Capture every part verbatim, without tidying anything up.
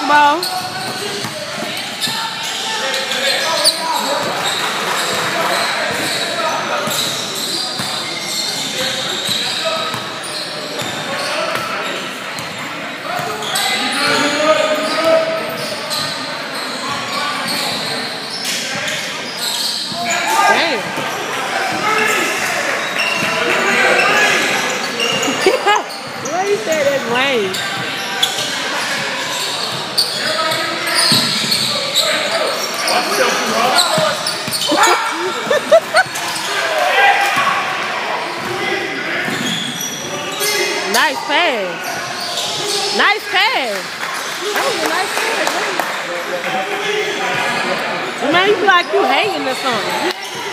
basketball. Damn. Why you say that's lame? Nice pass. Nice pass. That was a nice pass. Man, you feel like you hating or something.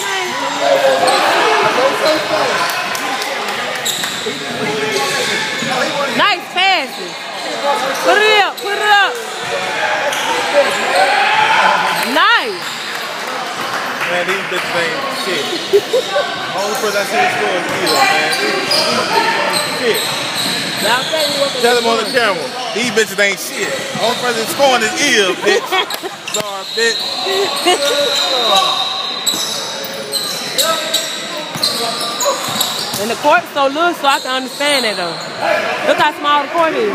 Nice passes. Put it up. Put it up. Nice. Man, these bitches ain't shit. Only person I see score is Eel, man. Shit. Tell them on the camera. These bitches ain't shit. Only person scoring is Eel, bitch. Sorry, bitch. And the court's so little, so I can understand that though. Look how small the court is.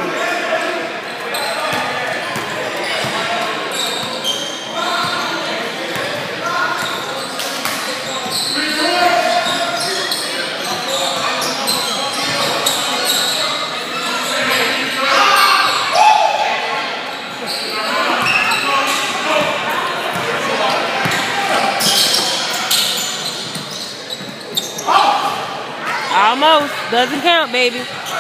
Almost. Doesn't count, baby.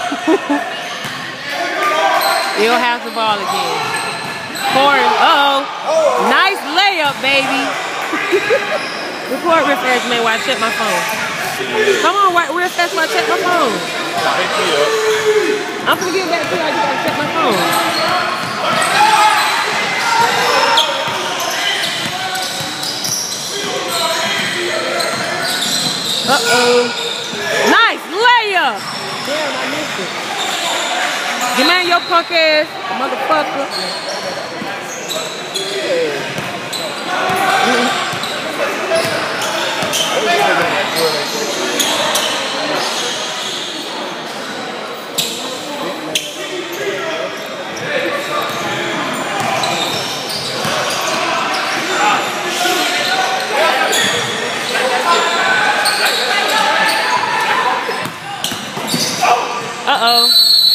He'll have the ball again. Corey, uh-oh. Nice layup, baby. Record real fast, man, while I check my phone. Come on, real fast while I check my phone. I'm gonna get back to you. I just gotta check my phone. Uh-oh. Nice layup! Damn, I missed it. Get man your punk ass, motherfucker. Uh-oh.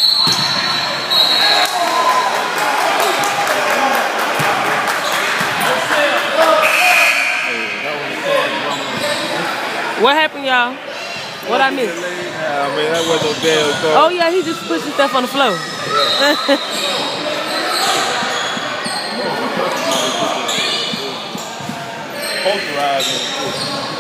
What happened, y'all? What I missed? Yeah, man, that wasn't no damn call. Oh, yeah, he just pushed stuff on the floor. Posterizing.